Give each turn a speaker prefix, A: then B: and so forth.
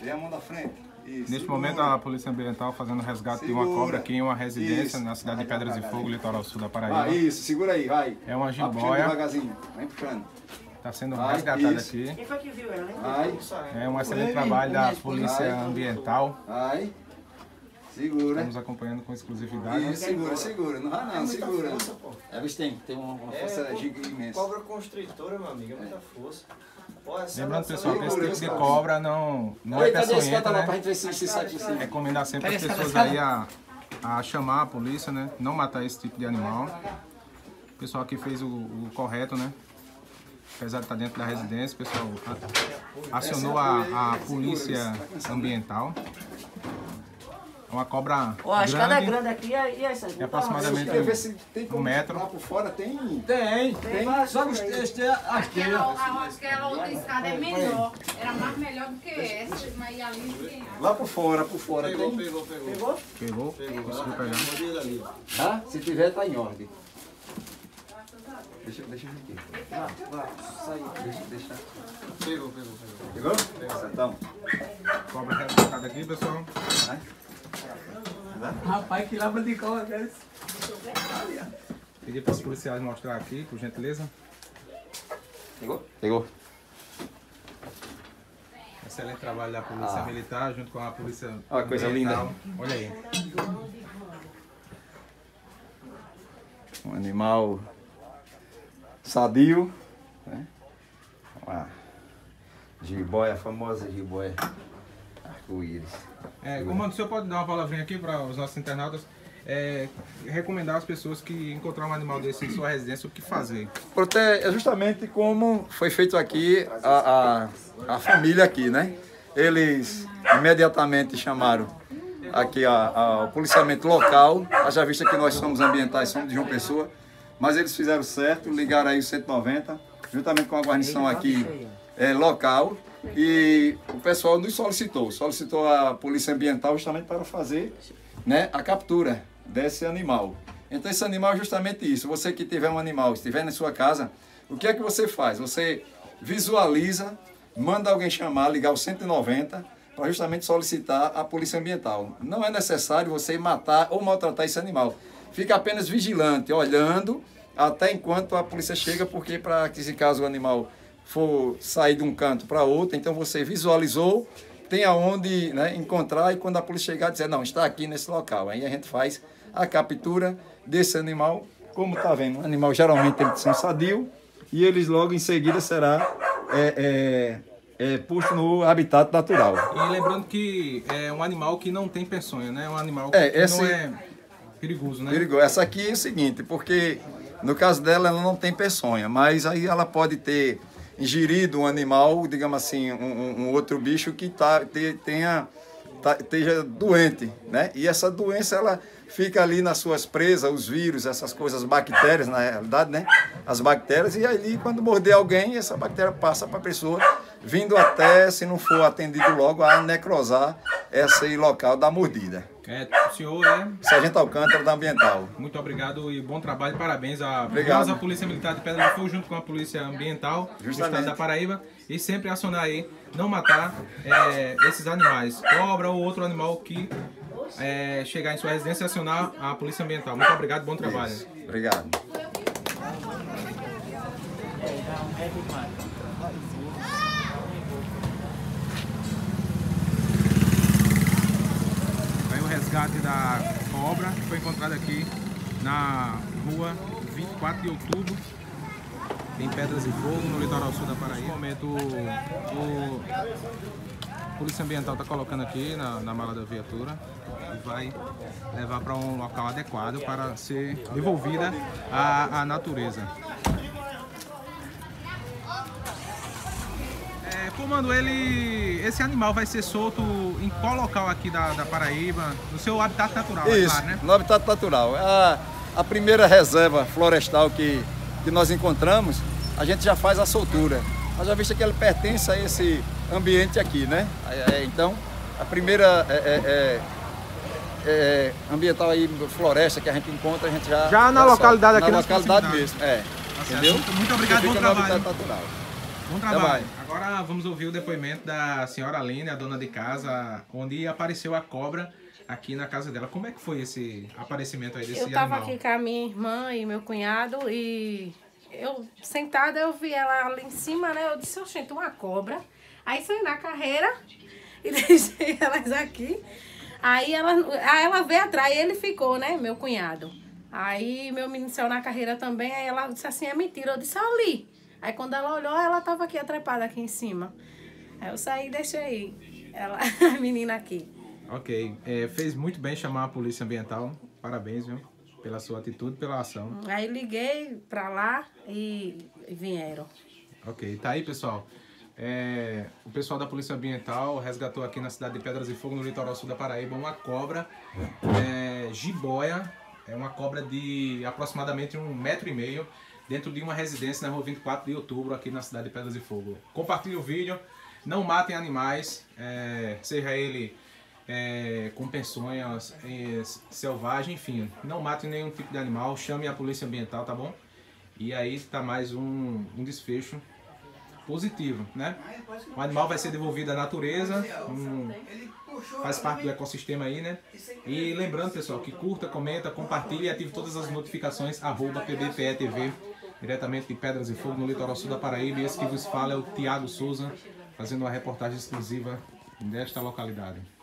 A: Dê a mão da frente. Isso,
B: Neste momento, a Polícia Ambiental fazendo resgate de uma cobra aqui em uma residência na cidade de Pedras de Fogo, litoral sul da Paraíba.
A: Isso, segura aí, vai.
B: É uma
A: Vai puxando
B: jiboia.
A: devagarzinho, vai puxando.
B: Está sendo
A: Vai,
B: resgatada
A: isso.
B: aqui.
C: Quem foi que viu ela, hein?
A: Vai,
B: É um excelente trabalho da Polícia
A: Vai.
B: Ambiental.
A: vai. Segura.
B: Estamos acompanhando com exclusividade.
A: Isso, segura. Não vai não, segura. É, mas tem uma força imensa.
D: Cobra constritora, meu amigo, é muita força.
B: Lembrando, pessoal, que esse tipo de cobra não é peçonhenta, né?
A: Pra gente ver se sai de cima.
B: Recomendar sempre as pessoas aí a chamar a polícia, né? Não matar esse tipo de animal. O pessoal aqui fez o correto, né? Apesar de estar dentro da residência, o pessoal acionou a polícia ambiental. É uma cobra
C: Ó, a escada é
B: grande,
C: grande aqui e essa.
B: é aproximadamente
A: Quer ver se tem
B: 1 metro.
A: lá por fora tem.
D: Tem. Só que este é
E: Aquela outra escada é menor. Era mais melhor do que essa, mas ali ninguém acha.
A: Lá por fora tem.
D: Pegou.
B: Pegou? Conseguiu pegar.
D: Mandei ele ali.
A: Tá? Se tiver, tá em ordem. Deixa eu ver aqui. Deixa.
D: Pegou.
A: Pegou? Então.
B: Cobra resgatada aqui, pessoal.
F: Rapaz, que labra de cobra é esse?
B: Pedi para os policiais mostrar aqui, por gentileza.
A: Pegou.
B: Excelente trabalho da Polícia Militar junto com a Polícia
A: Olha que coisa
B: Ambiental.
A: linda.
B: Olha aí.
A: Um animal sadio, né? Uma jiboia, a famosa jiboia arco-íris.
B: Comando, o senhor pode dar uma palavrinha aqui para os nossos internautas? Recomendar às pessoas que encontrar um animal desse em sua residência, o que fazer?
A: É justamente como foi feito aqui a família aqui, né? Eles imediatamente chamaram aqui o policiamento local, haja vista que nós somos ambientais, somos de João Pessoa, mas eles fizeram certo, ligaram aí o 190, juntamente com a guarnição aqui local, e o pessoal nos solicitou a Polícia Ambiental justamente para fazer, né, a captura desse animal. Então esse animal é justamente isso, você que tiver um animal, estiver na sua casa, o que é que você faz? Você visualiza, manda alguém chamar, ligar o 190, para justamente solicitar a Polícia Ambiental. Não é necessário você matar ou maltratar esse animal. Fica apenas vigilante, olhando até enquanto a polícia chega, porque para que se caso o animal for sair de um canto para outro, então você visualizou, tem aonde, né, encontrar, e quando a polícia chegar dizer, não, está aqui nesse local. Aí a gente faz a captura desse animal, como está vendo, um animal geralmente tem que ser sadio, e eles logo em seguida será posto no habitat natural.
B: E lembrando que é um animal que não tem peçonha, né? É um animal que não é perigoso, né?
A: Perigoso. Essa aqui é o seguinte, porque no caso dela ela não tem peçonha, mas aí ela pode ter ingerido um animal, digamos assim, um outro bicho que esteja doente, né? E essa doença ela fica ali nas suas presas, os vírus, essas coisas, as bactérias, na realidade, né? As bactérias, e ali quando morder alguém, essa bactéria passa para a pessoa, vindo até, se não for atendido logo, a necrosar esse local da mordida.
B: O senhor é...
A: Sargento Alcântara, da Ambiental.
B: Muito obrigado e bom trabalho, parabéns à Polícia Militar de Pedra de Fogo junto com a Polícia Ambiental do Estado da Paraíba, e sempre acionar aí, não matar esses animais, cobra ou outro animal que chegar em sua residência e acionar a Polícia Ambiental. Muito obrigado, bom trabalho.
A: Isso. Obrigado.
B: Resgate da cobra que foi encontrada aqui na rua 24 de outubro, em Pedras de Fogo, no litoral sul da Paraíba. Nesse momento, a Polícia Ambiental está colocando aqui na mala da viatura e vai levar para um local adequado para ser devolvida à natureza. Comando, esse animal vai ser solto em qual local aqui da Paraíba? No seu habitat natural,
A: isso,
B: é claro, né?
A: No habitat natural. A primeira reserva florestal que nós encontramos, a gente já faz a soltura. Nós já vista que ele pertence a esse ambiente aqui, né? Então, a primeira ambiental aí, floresta que a gente encontra, a gente já
B: na localidade aqui,
A: na localidade mesmo,
B: Tá, entendeu? Muito obrigado, bom trabalho.
A: Natural.
B: Bom trabalho. Agora vamos ouvir o depoimento da senhora Aline, a dona de casa, onde apareceu a cobra aqui na casa dela. Como é que foi esse aparecimento aí desse animal?
C: Eu tava aqui com a minha irmã e meu cunhado e eu sentada, eu vi ela ali em cima, né? Eu disse, oxente, uma cobra. Aí saí na carreira e deixei elas aqui. Aí ela veio atrás e ele ficou, né? Meu cunhado. Aí meu menino saiu na carreira também, aí ela disse assim, é mentira. Eu disse, ali. Aí quando ela olhou, ela tava aqui trepada aqui em cima. Aí eu saí e deixei ela, a menina aqui.
B: Ok. Fez muito bem chamar a polícia ambiental. Parabéns, viu? Pela sua atitude, pela ação.
C: Aí liguei pra lá e vieram.
B: Ok. Tá aí, pessoal. O pessoal da Polícia Ambiental resgatou aqui na cidade de Pedras de Fogo, no litoral sul da Paraíba, uma cobra jiboia. É uma cobra de aproximadamente 1,5 metro dentro de uma residência na rua 24 de outubro, aqui na cidade de Pedras de Fogo. Compartilhe o vídeo. Não matem animais, seja ele com peçonhas, selvagem, enfim. Não matem nenhum tipo de animal. Chame a Polícia Ambiental, tá bom? E aí tá mais um desfecho positivo, né? O animal vai ser devolvido à natureza, faz parte do ecossistema aí, né? E lembrando, pessoal, que curta, comenta, compartilhe e ative todas as notificações @PBPE-TV, diretamente de Pedras de Fogo, no litoral sul da Paraíba. E esse que vos fala é o Thiago Souza, fazendo uma reportagem exclusiva desta localidade.